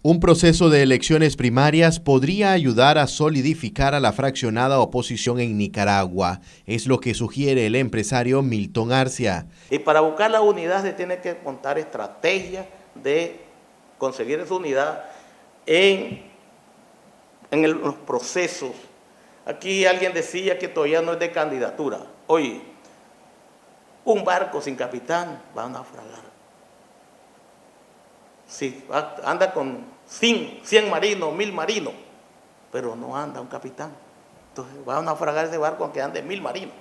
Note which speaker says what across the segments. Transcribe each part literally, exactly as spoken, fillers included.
Speaker 1: Un proceso de elecciones primarias podría ayudar a solidificar a la fraccionada oposición en Nicaragua. Es lo que sugiere el empresario Milton Arcia.
Speaker 2: Y para buscar la unidad se tiene que montar estrategias de conseguir esa unidad en, en el, los procesos. Aquí alguien decía que todavía no es de candidatura. Oye, un barco sin capitán va a naufragar. Si anda con cien marinos, mil marinos, pero no anda un capitán. Entonces va a naufragar ese barco aunque ande mil marinos.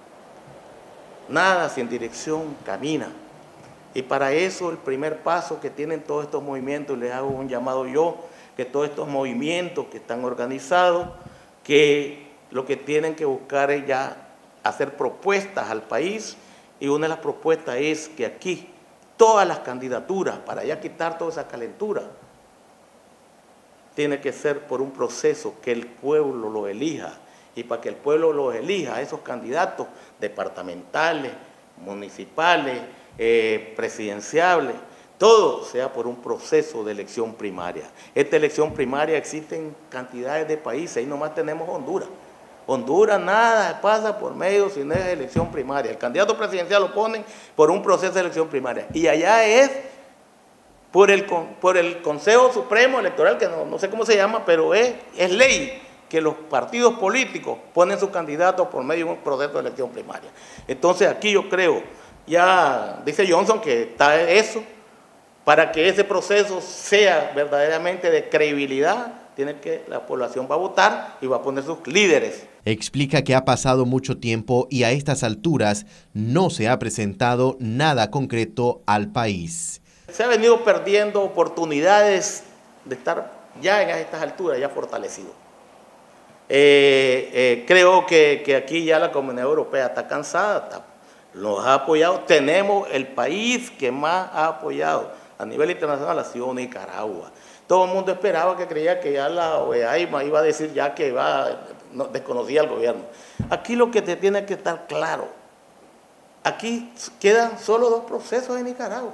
Speaker 2: Nada sin dirección camina. Y para eso el primer paso que tienen todos estos movimientos, les hago un llamado yo, que todos estos movimientos que están organizados, que lo que tienen que buscar es ya hacer propuestas al país, y una de las propuestas es que aquí todas las candidaturas, para ya quitar toda esa calentura, tiene que ser por un proceso que el pueblo lo elija. Y para que el pueblo lo elija, esos candidatos departamentales, municipales, eh, presidenciales, todo sea por un proceso de elección primaria. Esta elección primaria existe en cantidades de países, ahí nomás tenemos Honduras. Honduras nada pasa por medio si no es elección primaria. El candidato presidencial lo ponen por un proceso de elección primaria. Y allá es por el, por el Consejo Supremo Electoral, que no, no sé cómo se llama, pero es, es ley que los partidos políticos ponen sus candidatos por medio de un proceso de elección primaria. Entonces aquí yo creo, ya dice Johnson que está eso, para que ese proceso sea verdaderamente de credibilidad, tiene que la población va a votar y va a poner sus líderes.
Speaker 1: Explica que ha pasado mucho tiempo y a estas alturas no se ha presentado nada concreto al país.
Speaker 2: Se ha venido perdiendo oportunidades de estar ya en estas alturas, ya fortalecido. Eh, eh, creo que, que aquí ya la Comunidad Europea está cansada, está, nos ha apoyado. Tenemos el país que más ha apoyado a nivel internacional, ha sido Nicaragua. Todo el mundo esperaba, que creía que ya la O E A iba a decir ya que va, no, desconocía al gobierno. Aquí lo que te tiene que estar claro, aquí quedan solo dos procesos en Nicaragua.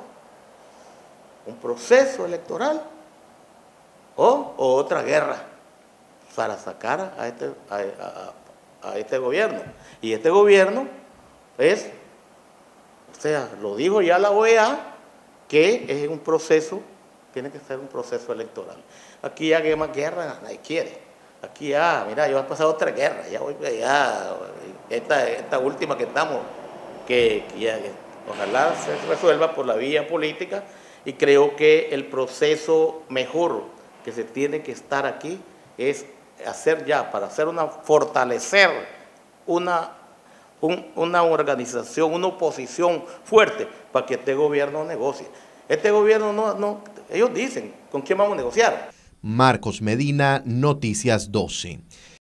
Speaker 2: Un proceso electoral o, o otra guerra para sacar a este, a, a, a este gobierno. Y este gobierno es, o sea, lo dijo ya la O E A, que es un proceso, tiene que ser un proceso electoral. Aquí ya que más guerra nadie quiere. Aquí ya, mira, yo he pasado otra guerra, ya voy, ya, esta, esta última que estamos, que, que ya, ojalá se resuelva por la vía política, y creo que el proceso mejor que se tiene que estar aquí es hacer ya, para hacer una, fortalecer una, un, una organización, una oposición fuerte para que este gobierno negocie. Este gobierno no, no, ellos dicen, ¿con quién vamos a negociar?
Speaker 1: Marcos Medina, Noticias doce.